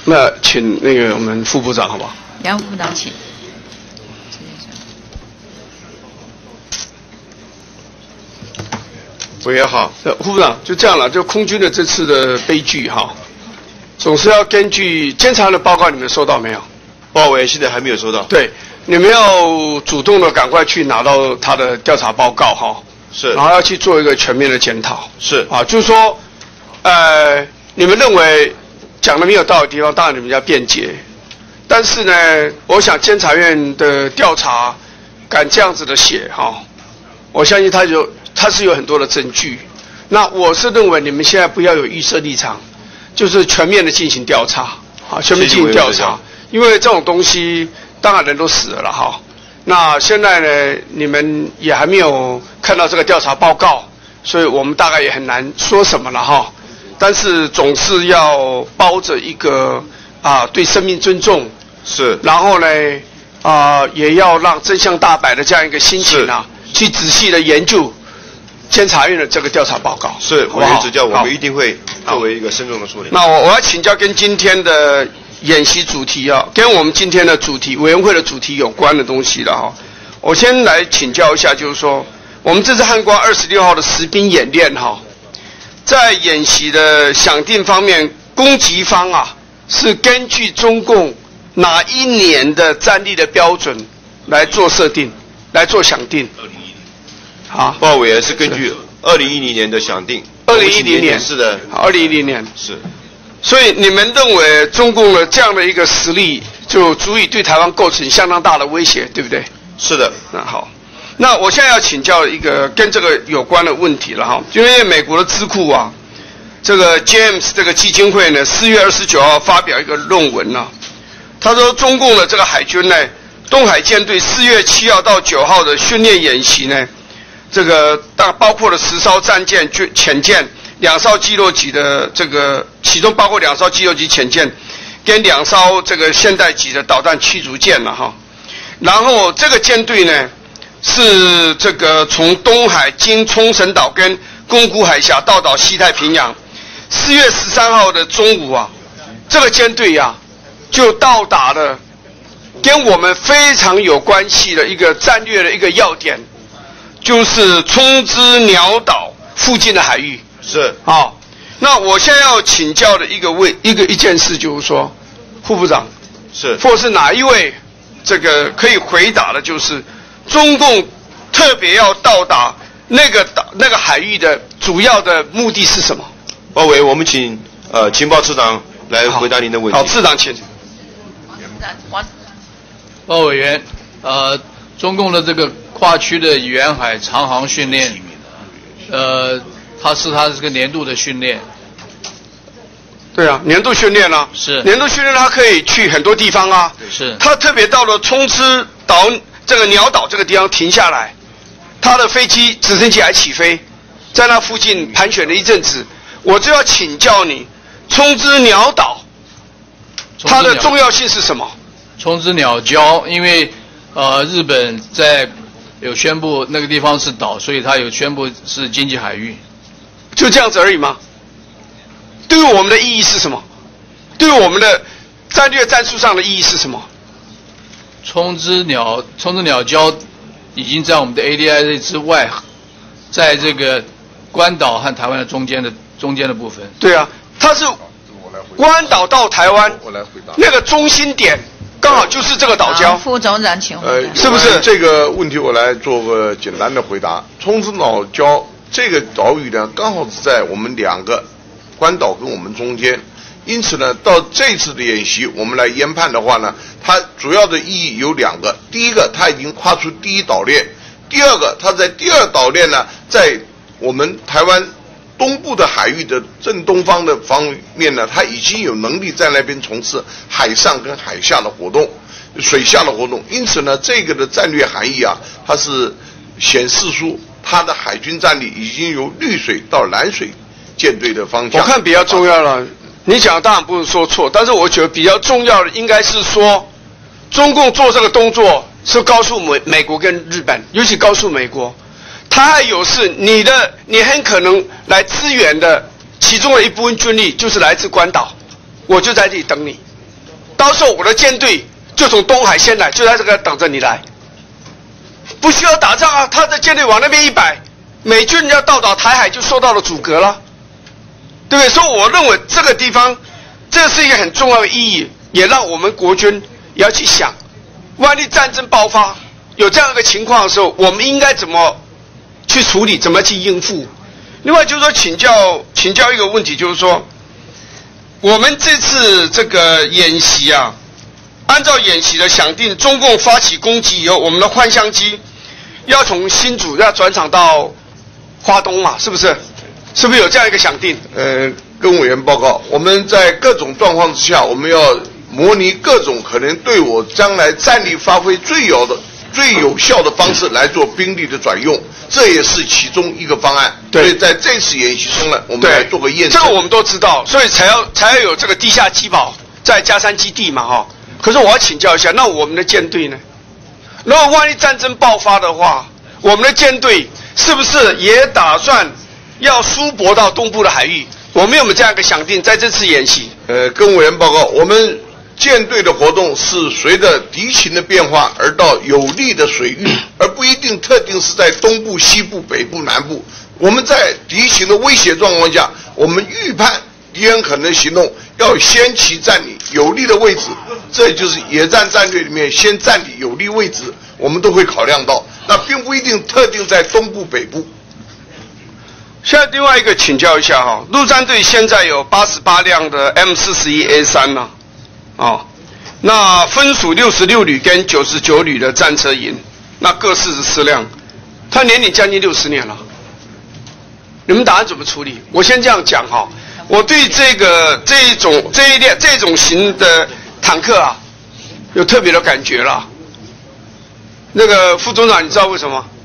那请那个我们副部长好不好？ 杨副部长请。 委员好，副部长就这样了，就空军的这次的悲剧哈，总是要根据监察的报告，你们收到没有？ 报告委员现在还没有收到。 对，你们要主动的赶快去拿到他的调查报告哈。 是。 然后要去做一个全面的检讨。 是。 啊，就是说，你们认为讲的没有道理的地方，当然你们要辩解。但是呢，我想监察院的调查敢这样子的写哈，我相信他是有很多的证据。那我是认为你们现在不要有预设立场，就是全面的进行调查，啊，全面进行调查。因为这种东西，当然人都死了哈。那现在呢，你们也还没有看到这个调查报告，所以我们大概也很难说什么了哈。但是总是要抱着一个对生命尊重， 是， 然后呢也要让真相大白的这样一个心情去仔细的研究监察院的这个调查报告。 是，委员指教，我们一定会作为一个慎重的处理。 那我要请教跟今天的演习主题跟我们今天的主题委员会的主题有关的东西了哈。我先来请教一下，就是说我们这次汉光26号的实兵演练哈，在演习的想定方面，攻击方是根据中共哪一年的战力的标准来做设定，来做想定。 好，报告委员是根据2010年的想定。 2010年是的。 2010年是。 所以你们认为中共的这样的一个实力，就足以对台湾构成相当大的威胁，对不对？ 是的。 那好，那我现在要请教一个跟这个有关的问题了哈，因为美国的智库这个 James 这个基金会呢，4月29号发表一个论文他说中共的这个海军呢，东海舰队4月7号到9号的训练演习呢，这个包括了10艘战舰、潜舰。2艘基洛级的这个，其中包括2艘基洛级潜舰，跟2艘这个现代级的导弹驱逐舰了哈。然后这个舰队呢，是这个从东海经冲绳岛跟宫古海峡到达西太平洋。4月13号的中午这个舰队就到达了跟我们非常有关系的一个战略的一个要点，就是冲之鸟岛附近的海域。 是。 那我现在要请教的一件事就是说，副部长是， 或是哪一位这个可以回答的，就是中共特别要到达那个海域的主要的目的是什么？ 报委，我们请情报次长来回答您的问题。 好，次长请。 报委员，中共的这个跨区的远海长航训练，它是这个年度的训练。 对啊，年度训练是。 年度训练它可以去很多地方是。 它特别到了冲之岛这个鸟岛这个地方停下来，它的飞机、直升机还起飞，在那附近盘旋了一阵子。我就要请教你，冲之鸟岛，它的重要性是什么？ 冲之鸟礁，因为日本有宣布那个地方是岛，所以它有宣布是经济海域。 就这样子而已吗？对于我们的意义是什么？对于我们的战略战术上的意义是什么？ 冲之鸟礁已经在我们的 ADIZ 之外，在这个关岛和台湾的中间的部分。 对啊，它是关岛到台湾，那个中心点刚好就是这个岛礁。 副总长请回答。 是不是这个问题我来做个简单的回答。冲之鸟礁这个岛屿呢，刚好是在我们2个关岛跟我们中间，因此呢，到这次的演习，我们来研判的话呢，它主要的意义有2个。第一个，它已经跨出第1岛链；第二个，它在第2岛链呢，在我们台湾东部的海域的正东方的方面呢，它已经有能力在那边从事海上跟海下的活动、水下的活动。因此呢，这个的战略含义它是显示出它的海军战力已经由绿水到蓝水舰队的方向。 我看比较重要了，你讲当然不是说错，但是我觉得比较重要的应该是说，中共做这个动作是告诉美国跟日本，尤其告诉美国，他还有事，你很可能来支援的其中的一部分军力就是来自关岛，我就在这里等你。 到时候我的舰队就从东海先来，就在这个等着你来，不需要打仗啊，他的舰队往那边一摆，美军要到达台海就受到了阻隔了，对不对？所以我认为这个地方，这是一个很重要的意义，也让我们国军也要去想，万一战争爆发有这样一个情况的时候，我们应该怎么去处理，怎么去应付。另外就是说请教一个问题，就是说我们这次这个演习啊，按照演习的想定，中共发起攻击以后，我们的幻象机要从新竹要转场到花东嘛，是不是？是不是有这样一个想定？ 跟委员报告，我们在各种状况之下，我们要模拟各种可能对我将来战力发挥最有效的方式来做兵力的转用，这也是其中一个方案。所以在这次演习中呢，我们来做个验证。 这个我们都知道，所以才要有这个地下机堡在嘉山基地嘛，哈。可是我要请教一下，那我们的舰队呢？如果万一战争爆发的话，我们的舰队是不是也打算要输泊到东部的海域？我们有没有这样一个想定？在这次演习， 跟委员报告，我们舰队的活动是随着敌情的变化而到有利的水域，而不一定特定是在东部、西部、北部、南部。我们在敌情的威胁状况下，我们预判敌人可能行动，要先期占领有利的位置，这就是野战战略里面先占领有利位置，我们都会考量到。那并不一定特定在东部、北部。 现在另外一个请教一下哈，陆战队现在有88辆的 M41A3 呢，那分属66旅跟99旅的战车营，那各44辆，它年龄将近60年了。你们打算怎么处理？我先这样讲哈，我对这一种型的坦克啊，有特别的感觉了。那个副总长，你知道为什么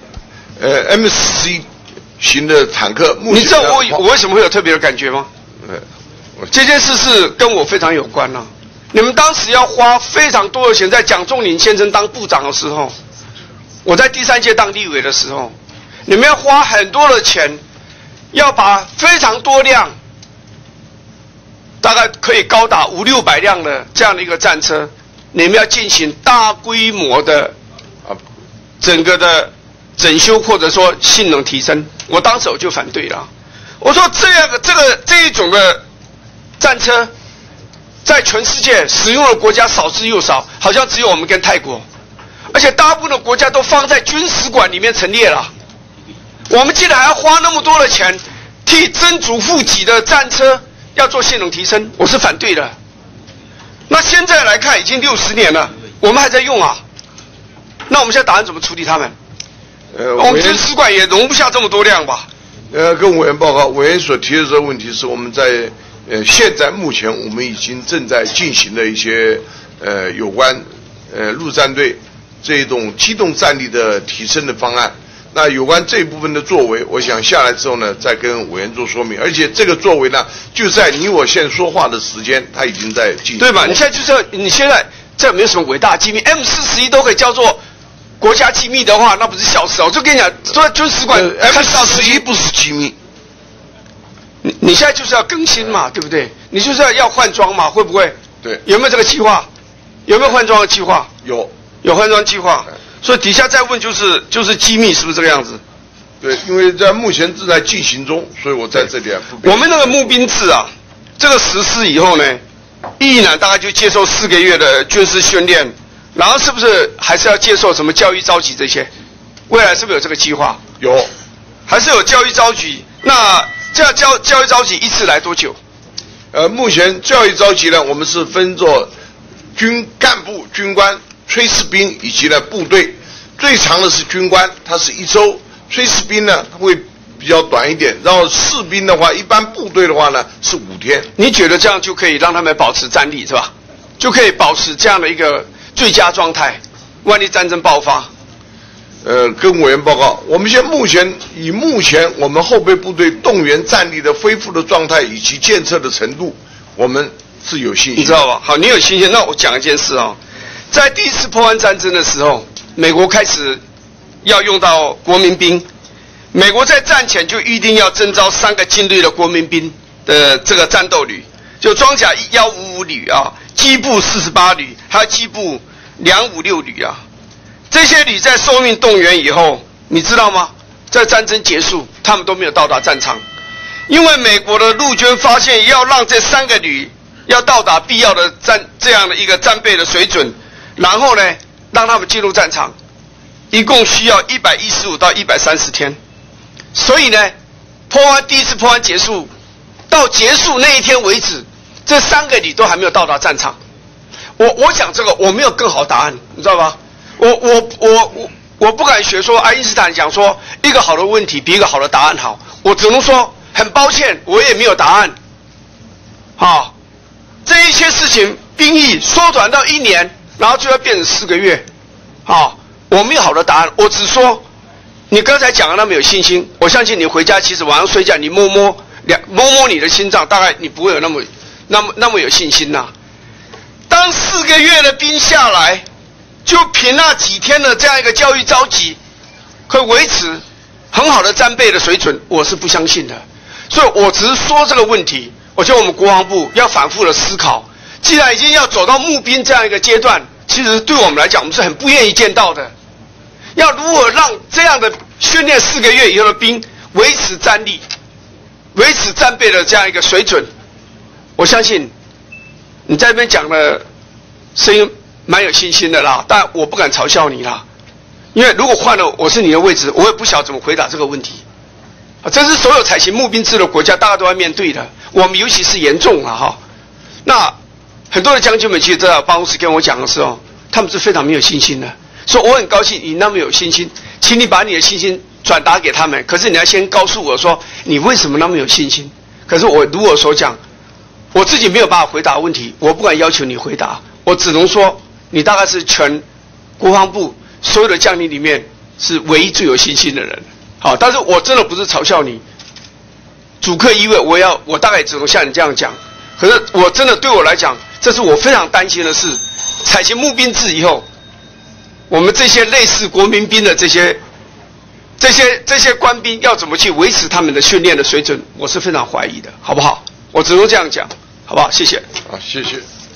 ？M41型的坦克， 你知道我为什么会有特别的感觉吗？这件事是跟我非常有关啊。你们当时要花非常多的钱，在蒋仲林先生当部长的时候，我在第3届当立委的时候，你们要花很多的钱，要把非常多辆，大概可以高达500-600辆的这样的一个战车，你们要进行大规模的整个的整修或者说性能提升。我当时我就反对了，我说这一种的战车，在全世界使用的国家少之又少，好像只有我们跟泰国，而且大部分的国家都放在军史馆里面陈列了。我们竟然还要花那么多的钱替曾祖父级的战车要做性能提升，我是反对的。那现在来看，已经60年了，我们还在用啊。那我们现在打算怎么处理他们？我们军史馆也容不下这么多辆吧？ 跟委员报告，委员所提的这个问题是我们在现在目前我们已经正在进行的一些有关陆战队这种机动战力的提升的方案。那有关这一部分的作为，我想下来之后呢，再跟委员做说明。而且这个作为呢，就在你我现在说话的时间，它已经在进行。 对吧？你现在这没有什么伟大机密 ，M41都可以叫做国家机密的话，那不是笑死哦！我就跟你讲，都在军史馆 M41不是机密。 你现在就是要更新嘛，对不对？你就是要换装嘛，会不会？ 对。 有没有这个计划？有没有换装的计划？有换装计划。所以底下再问就是机密，是不是这个样子？ 对，因为在目前正在进行中，所以我在这里我们那个募兵制啊，这个实施以后呢，役男大概就接受4个月的军事训练，然后是不是还是要接受什么教育召集这些？未来是不是有这个计划？ 有， 还是有教育召集？那这样教育召集一次来多久？ 目前教育召集呢，我们是分作军干部、军官、炊事兵以及呢部队。最长的是军官，他是1周；炊事兵呢，他会比较短一点。然后士兵的话，一般部队的话呢是5天。 你觉得这样就可以让他们保持战力是吧？就可以保持这样的一个最佳状态，万一战争爆发。 跟委员报告，我们目前我们后备部队动员战力的恢复的状态以及建设的程度，我们是有信心。 你知道吧？好，你有信心。那我讲一件事啊，在第一次波湾战争的时候，美国开始要用到国民兵。美国在战前就预定要征召3个精锐的国民兵的这个战斗旅，就装甲155旅啊， 机步48旅，还有机步256旅啊。这些旅在受命动员以后，你知道吗？在战争结束，他们都没有到达战场，因为美国的陆军发现要让这3个旅要到达必要的这样的一个战备的水准，然后呢，让他们进入战场，一共需要115到130天。所以呢，第一次破湾结束，到结束那一天为止，这3个旅都还没有到达战场。我讲这个，我没有更好答案，你知道吧？我不敢学说爱因斯坦讲说一个好的问题比一个好的答案好，我只能说很抱歉，我也没有答案。好，这一些事情兵役缩短到1年，然后最后变成4个月。好，我没有好的答案，我只说你刚才讲的那么有信心，我相信你回家其实晚上睡觉，你摸摸你的心脏，大概你不会有那么有信心呐。当4个月的兵下来，就凭那几天的这样一个教育召集，可以维持很好的战备的水准，我是不相信的。所以我只是说这个问题，我觉得我们国防部要反复的思考，既然已经要走到募兵这样一个阶段，其实对我们来讲，我们是很不愿意见到的。要如何让这样的训练4个月以后的兵维持战力，维持战备的这样一个水准，我相信你在那边讲的声音蛮有信心的啦，但我不敢嘲笑你啦，因为如果换了我是你的位置，我也不晓得怎么回答这个问题。这是所有采行募兵制的国家大家都要面对的，我们尤其是严重了哈。那很多的将军们其实在办公室跟我讲的时候，他们是非常没有信心的。所以我很高兴你那么有信心，请你把你的信心转达给他们。可是你要先告诉我说你为什么那么有信心。可是我如我所讲，我自己没有办法回答问题，我不敢要求你回答，我只能说你大概是全国防部所有的将领里面是唯一最有信心的人。好，但是我真的不是嘲笑你，主客一位，我大概只能像你这样讲。可是我真的对我来讲，这是我非常担心的事。采行募兵制以后，我们这些类似国民兵的这些官兵要怎么去维持他们的训练的水准，我是非常怀疑的，好不好？我只能这样讲，好不好？谢谢。 好，谢谢。